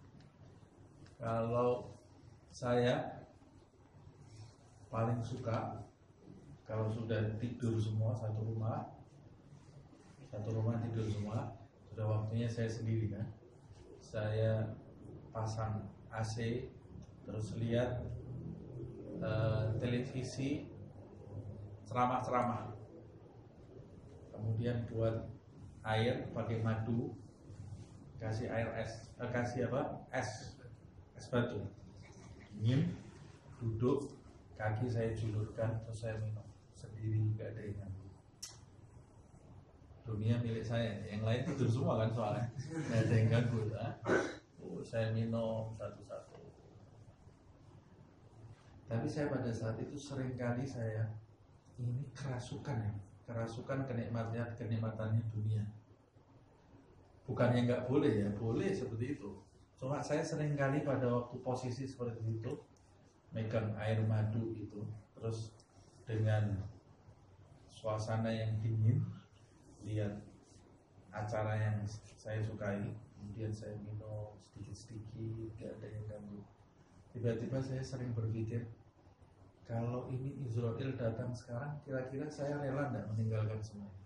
Kalau saya paling suka kalau sudah tidur semua satu rumah, satu rumah tidur semua, sudah waktunya saya sendiri kan. Saya pasang A C, terus lihat uh, televisi ceramah-ceramah, kemudian buat air pakai madu, kasih air es, eh, kasih apa? Es, es batu, dingin, duduk, kaki saya julurkan, terus saya minum sendiri, gak ada yang ganggu. Dunia milik saya, yang lain tidur semua kan soalnya, gak ada yang ganggu ya. Oh, saya minum satu-satu. Tapi saya pada saat itu seringkali saya ini kerasukan ya, kerasukan kenikmatan kenikmatannya dunia. Bukannya nggak boleh ya, boleh seperti itu. Cuma saya seringkali pada waktu posisi seperti itu, megang air madu itu, terus dengan suasana yang dingin, lihat acara yang saya sukai, kemudian saya minum sedikit-sedikit, gak ada yang ganggu. Tiba-tiba saya sering berpikir, kalau ini Israel datang sekarang, kira-kira saya rela gak meninggalkan semuanya?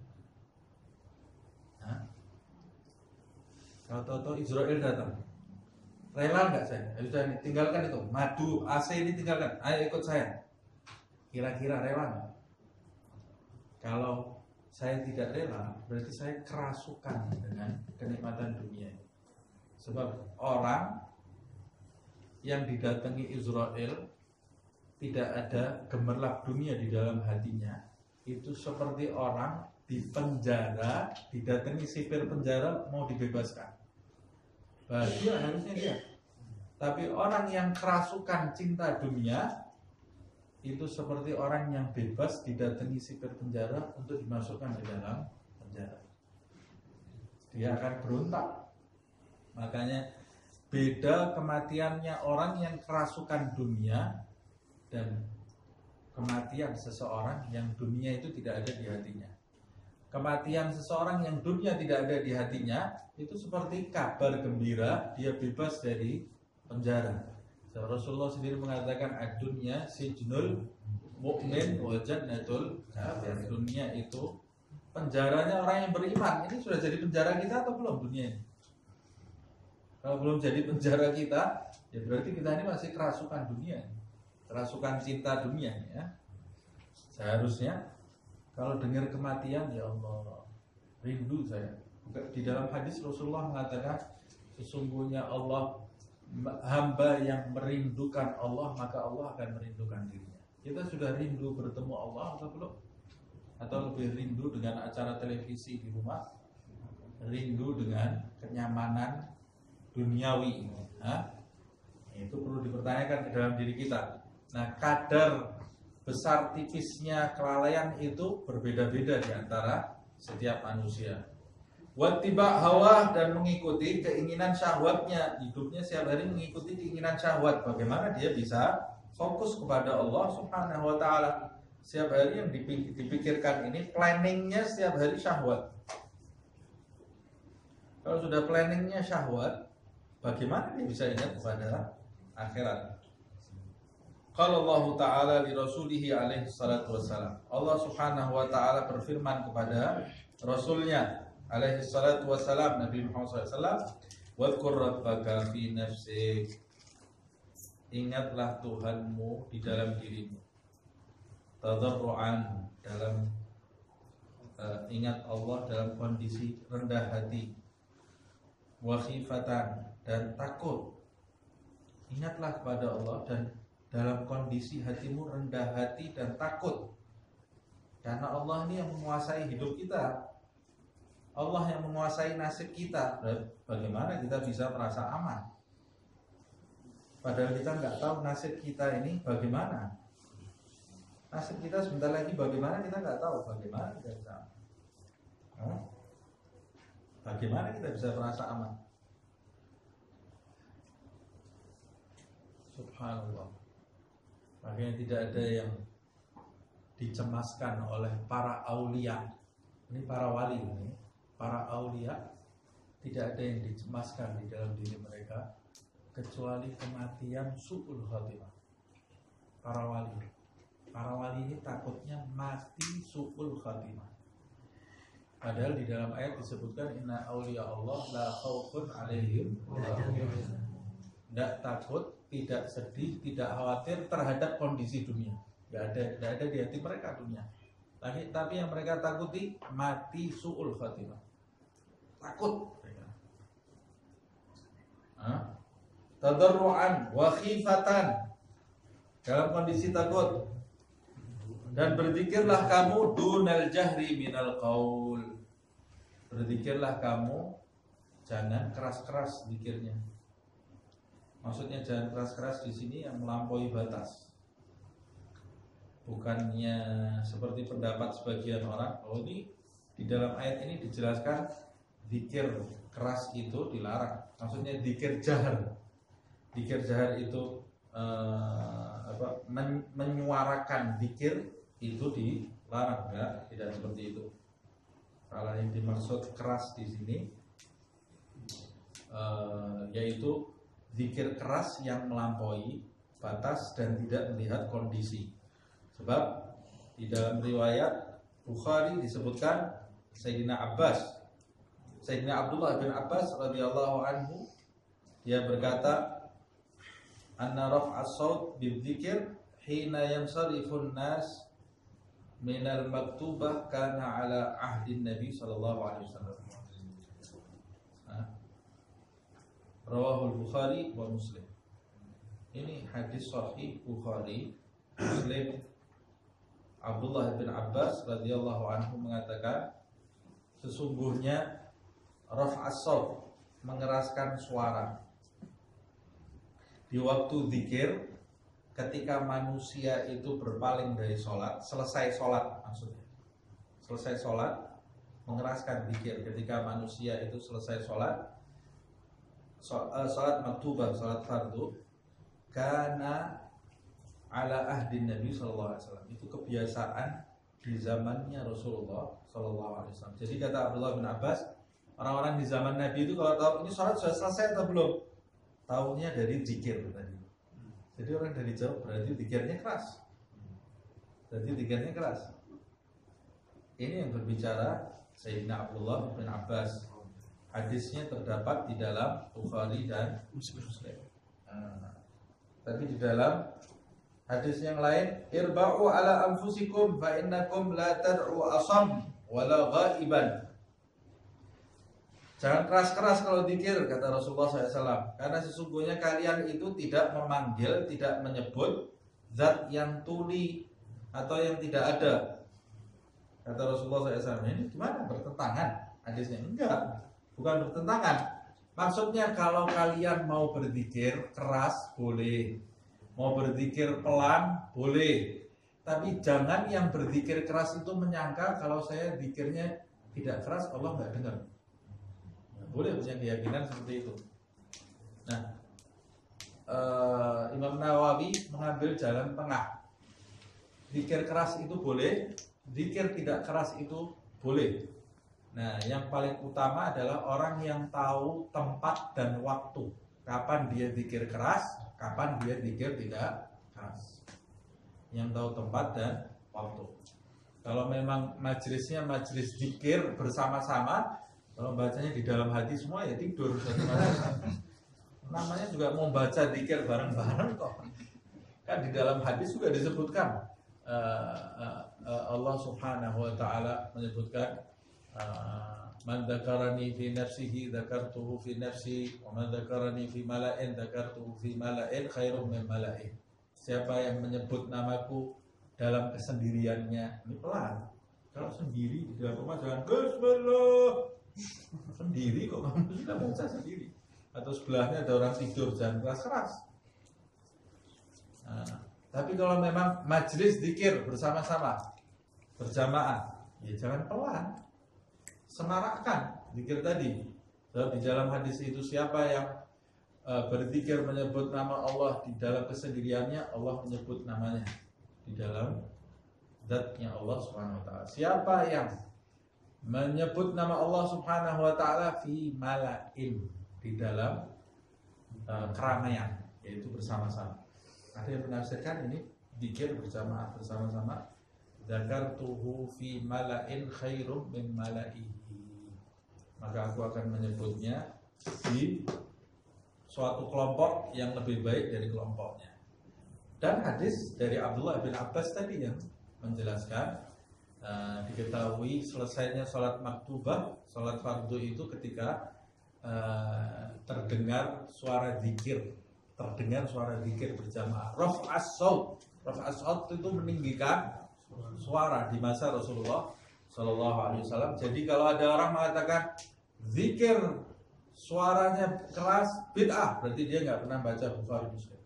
Hah? Kalau tahu-tahu Israel datang, rela gak saya? Ayo saya tinggalkan itu, madu, A C ini tinggalkan, ayo ikut saya. Kira-kira rela gak? Kalau saya tidak rela, berarti saya kerasukan dengan kenikmatan dunia. Sebab orang yang didatangi Israel tidak ada gemerlap dunia di dalam hatinya, itu seperti orang di penjara, didatangi sipir penjara mau dibebaskan. Bahagia harusnya dia. Tapi orang yang kerasukan cinta dunia, itu seperti orang yang bebas didatangi sipir penjara untuk dimasukkan ke dalam penjara. Dia akan berontak. Makanya beda kematiannya orang yang kerasukan dunia dan kematian seseorang yang dunia itu tidak ada di hatinya. Kematian seseorang yang dunia tidak ada di hatinya itu seperti kabar gembira, dia bebas dari penjara. Rasulullah sendiri mengatakan ad-dunya sijnul mu'min wa jannatul kafir. Dunia itu penjaranya orang yang beriman. Ini sudah jadi penjara kita atau belum dunia ini? Kalau belum jadi penjara kita, ya berarti kita ini masih kerasukan dunia, kerasukan cinta dunia ya. Seharusnya kalau dengar kematian, ya Allah, rindu saya. Di dalam hadis Rasulullah mengatakan, sesungguhnya Allah, hamba yang merindukan Allah, maka Allah akan merindukan dirinya. Kita sudah rindu bertemu Allah atau belum? Atau lebih rindu dengan acara televisi di rumah? Rindu dengan kenyamanan duniawi ini? Hah? Itu perlu dipertanyakan ke dalam diri kita. Nah, kadar besar tipisnya kelalaian itu berbeda-beda di antara setiap manusia. Wattiba hawa, dan mengikuti keinginan syahwatnya. Hidupnya setiap hari mengikuti keinginan syahwat. Bagaimana dia bisa fokus kepada Allah Subhanahu wa ta'ala? Setiap hari yang dipikirkan ini, planningnya setiap hari syahwat. Kalau sudah planningnya syahwat, bagaimana dia bisa ingat kepada akhirat? Kalau Allah Ta'ala li Rasulihi alaihi salatu wassalam, Allah Subhanahu wa ta'ala berfirman kepada Rasulnya alaihi salatu wassalam, Nabi Muhammad shallallahu alaihi wasallam, wadhkur rabbaka fi nafsik, ingatlah Tuhanmu di dalam dirimu, tadarruan, dalam uh, ingat Allah dalam kondisi rendah hati, wa khifatan, dan takut. Ingatlah kepada Allah dan dalam kondisi hatimu rendah hati dan takut, karena Allah ini yang menguasai hidup kita, Allah yang menguasai nasib kita. Bagaimana kita bisa merasa aman padahal kita nggak tahu nasib kita ini bagaimana? Nasib kita sebentar lagi bagaimana kita nggak tahu. Bagaimana kita bisa hmm? Bagaimana kita bisa merasa aman? Subhanallah. Makanya tidak ada yang dicemaskan oleh para aulia. Ini para wali ini, para aulia, tidak ada yang dicemaskan di dalam diri mereka kecuali kematian su'ul khatimah. Para wali, para wali ini takutnya mati su'ul khatimah. Padahal di dalam ayat disebutkan inna auliya Allah la khaufun alaihim, tidak takut, tidak sedih, tidak khawatir terhadap kondisi dunia. Tidak ada, tidak ada di hati mereka dunia. Tapi, tapi yang mereka takuti mati su'ul khatimah. Takut mereka. Tadarruan wa khifatan, dalam kondisi takut. Dan berzikirlah kamu dunal jahri minal qaul. Berzikirlah kamu jangan keras-keras zikirnya. Maksudnya jangan keras-keras di sini yang melampaui batas. Bukannya seperti pendapat sebagian orang, oh ini di dalam ayat ini dijelaskan zikir keras itu dilarang. Maksudnya zikir jahar. Zikir jahar itu eh, apa, men menyuarakan zikir itu dilarang, ya, tidak seperti itu. Kalau yang dimaksud keras di sini eh, yaitu zikir keras yang melampaui batas dan tidak melihat kondisi. Sebab di dalam riwayat Bukhari disebutkan Sayyidina Abbas, Sayyidina Abdullah bin Abbas radhiyallahu anhu, dia berkata, anna raf'as saut bidzikr hina yansarifun nas minal maktubah kana ala ahdin Nabi sallallahu alaihi wasallam. Rawahul Bukhari wa Muslim. Ini hadis sahih Bukhari, Muslim. Abdullah bin Abbas radhiyallahu anhu mengatakan, sesungguhnya raf'as saut, mengeraskan suara, di waktu zikir, ketika manusia itu berpaling dari sholat, selesai sholat maksudnya, selesai sholat, mengeraskan zikir ketika manusia itu selesai sholat, sholat maktubah, sholat fardu, karena ala ahdin Nabi sallallahu alaihi wasallam, itu kebiasaan di zamannya Rasulullah sallallahu alaihi wasallam. Jadi kata Abdullah bin Abbas, orang-orang di zaman Nabi itu kalau tahu ini sholat sudah selesai atau belum, tahunya dari zikir tadi. Jadi orang dari jauh berarti zikirnya keras. Jadi zikirnya keras. Ini yang berbicara Sayyidina Abdullah bin Abbas. Hadisnya terdapat di dalam Bukhari dan Muslim. Nah, tapi di dalam hadis yang lain, irba'u ala anfusikum fa innakum la tad'u asam wala ghaiban. Jangan keras-keras kalau zikir, kata Rasulullah shallallahu alaihi wasallam, karena sesungguhnya kalian itu tidak memanggil, tidak menyebut zat yang tuli atau yang tidak ada. Kata Rasulullah shallallahu alaihi wasallam, ini gimana? Bertentangan hadisnya? Enggak, bukan bertentangan. Maksudnya kalau kalian mau berzikir keras boleh, Mau berzikir pelan boleh, tapi jangan yang berzikir keras itu menyangka kalau saya zikirnya tidak keras Allah nggak dengar. Nah, boleh punya keyakinan seperti itu. Nah, uh, Imam Nawawi mengambil jalan tengah. Zikir keras itu boleh, zikir tidak keras itu boleh. Nah, yang paling utama adalah orang yang tahu tempat dan waktu. Kapan dia zikir keras, kapan dia zikir tidak keras. Yang tahu tempat dan waktu. Kalau memang majelisnya majelis zikir bersama-sama, kalau bacanya di dalam hati semua ya tidur. Namanya juga mau baca zikir bareng-bareng kok. Kan di dalam hadis juga disebutkan uh, uh, uh, Allah Subhanahu wa taala menyebutkan uh, man dzakarani fi nafsihi dzakartuhu fi nafsi wa man dzakarani fi mala'in dzakartuhu fi mala'in khairum min mala'in. Siapa yang menyebut namaku dalam kesendiriannya, ini pelan. Kalau sendiri di dalam rumah jangan bismillah. Sendiri kok kamu sudah baca sendiri. Atau sebelahnya ada orang tidur, jangan keras-keras. Nah, tapi kalau memang majelis zikir bersama-sama, berjamaah, ya jangan pelan. Semarakkan zikir tadi. Sebab di dalam hadis itu siapa yang uh, berzikir menyebut nama Allah di dalam kesendiriannya, Allah menyebut namanya di dalam zatnya Allah Subhanahu wa taala. Siapa yang menyebut nama Allah Subhanahu wa taala fi mala'in, di dalam uh, keramaian, yaitu bersama-sama. Ada yang menafsirkan ini zikir berjamaah bersama-sama. Dzakartuhu fi mala'in khairum min mala'ihi. Maka aku akan menyebutnya di suatu kelompok yang lebih baik dari kelompoknya. Dan hadis dari Abdullah bin Abbas tadi yang menjelaskan uh, diketahui selesainya sholat maktubah, sholat fardu itu ketika uh, terdengar suara zikir, terdengar suara zikir berjamaah. Raf'as shaut, raf'as shaut itu meninggikan suara di masa Rasulullah Shallallahu Alaihi Wasallam. Jadi kalau ada orang mengatakan zikir suaranya keras bid'ah, berarti dia nggak pernah baca Bukhari Muslim.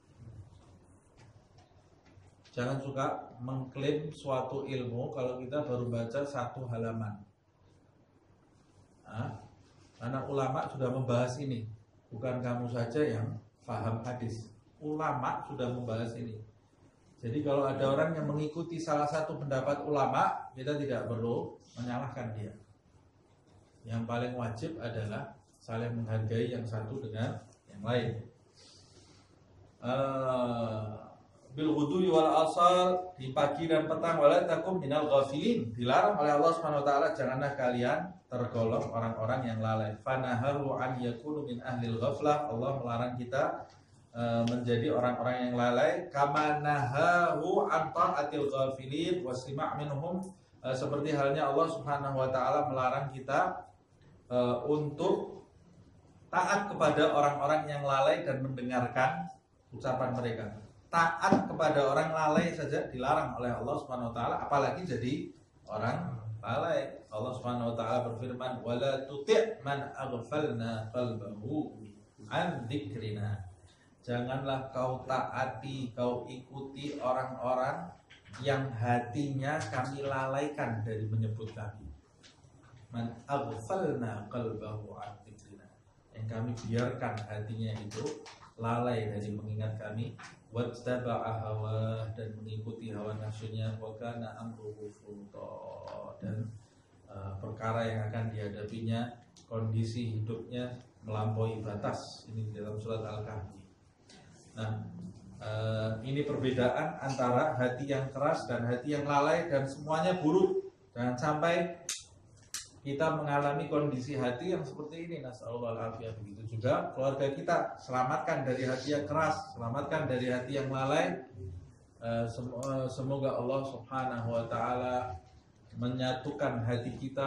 Jangan suka mengklaim suatu ilmu kalau kita baru baca satu halaman. Nah, karena ulama sudah membahas ini, bukan kamu saja yang paham hadis. Ulama sudah membahas ini. Jadi kalau ada orang yang mengikuti salah satu pendapat ulama, kita tidak perlu menyalahkan dia. Yang paling wajib adalah saling menghargai yang satu dengan yang lain. Uh, bil ghudwi wal asal, di pagi dan petang, wala takum minal ghafilin, dilarang oleh Allah Subhanahu wa taala janganlah kalian tergolong orang-orang yang lalai. Fanaharu an yakunu min ahlil ghaflah, Allah melarang kita menjadi orang-orang yang lalai. Kama nahahu an ta'atil ghafilin wasima' minhum, seperti halnya Allah Subhanahu wa taala melarang kita uh, untuk taat kepada orang-orang yang lalai dan mendengarkan ucapan mereka. Taat kepada orang lalai saja dilarang oleh Allah Subhanahu wa taala, apalagi jadi orang lalai. Allah Subhanahu wa taala berfirman, "Wala tuti' man aghfalna qalbahu an dzikrina." Janganlah kau taati, kau ikuti orang-orang yang hatinya kami lalaikan dari menyebut kami. Man aghfalna qalbahu an dzikrina, yang kami biarkan hatinya itu lalai dari mengingat kami. Wattaba'a hawa, dan mengikuti hawa nafsunya. Wa kana amruhu furuta, dan uh, perkara yang akan dihadapinya, kondisi hidupnya melampaui batas. Ini di dalam surat Al-Kahfi. Nah, uh, ini perbedaan antara hati yang keras dan hati yang lalai, dan semuanya buruk. Jangan sampai kita mengalami kondisi hati yang seperti ini. Nasallallahu alaihi. Begitu juga keluarga kita, selamatkan dari hati yang keras, selamatkan dari hati yang lalai. Uh, sem- uh, semoga Allah Subhanahu wa taala menyatukan hati kita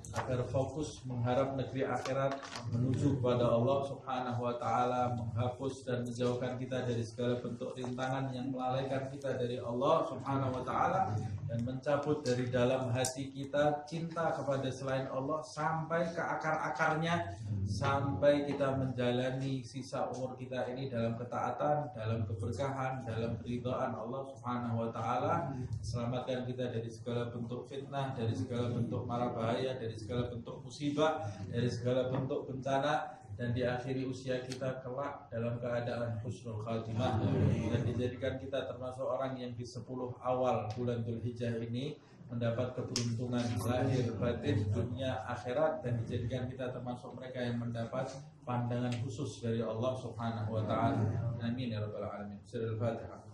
agar fokus mengharap negeri akhirat, menuju kepada Allah Subhanahu wa taala, menghapus dan menjauhkan kita dari segala bentuk rintangan yang melalaikan kita dari Allah Subhanahu wa taala, dan mencabut dari dalam hati kita cinta kepada selain Allah sampai ke akar-akarnya, sampai kita menjalani sisa umur kita ini dalam ketaatan, dalam keberkahan, dalam keridhaan Allah Subhanahu wa taala. Selamatkan kita dari segala bentuk fitnah, dari segala bentuk mara bahaya, dari segala bentuk musibah, dari segala bentuk bencana, dan diakhiri usia kita kelak dalam keadaan husnul khatimah, dan dijadikan kita termasuk orang yang di sepuluh awal bulan Dzulhijjah ini mendapat keberuntungan lahir batin dunia akhirat, dan dijadikan kita termasuk mereka yang mendapat pandangan khusus dari Allah Subhanahu wa taala. Amin ya rabbal alamin. Surah Al-Fatihah.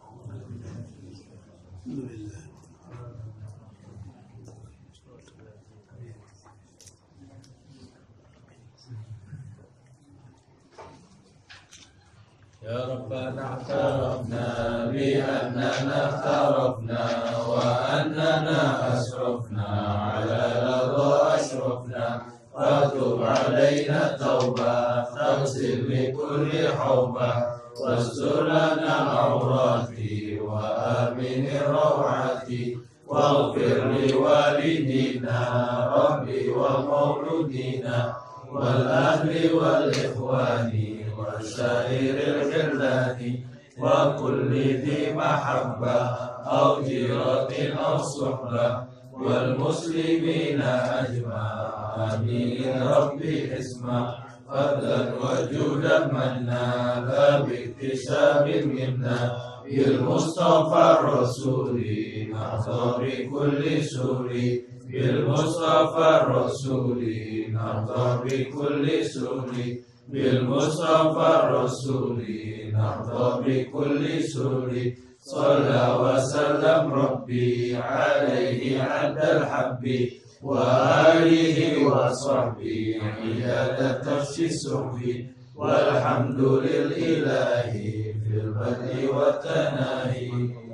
يا ربنا اعترفنا بأننا اخترفنا وأننا أسرفنا على لظى أشرفنا، فتب علينا توبة تغسل بكل حوبة، واستر لنا العورات وآمن الروعات، واغفر لوالدينا ربي ومولودينا والأهل والإخوان والسائر الخلان وكل ذي محبة أو جيرة أو صحبة والمسلمين أجمع. آمين ربي اسمع فضلا وجودا منا لا باكتساب منا بالمصطفى الرسول نحظى بكل سور، بالمصطفى الرسول نحظى بكل سور، بالمصطفى الرسول نحظى بكل سور. صلى وسلم ربي عليه عد الحب وآله وصحبه عيادة تفشي السحب، والحمد لله في البدء والتناهي.